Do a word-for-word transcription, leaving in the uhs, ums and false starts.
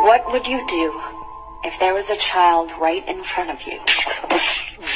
What would you do if there was a child right in front of you?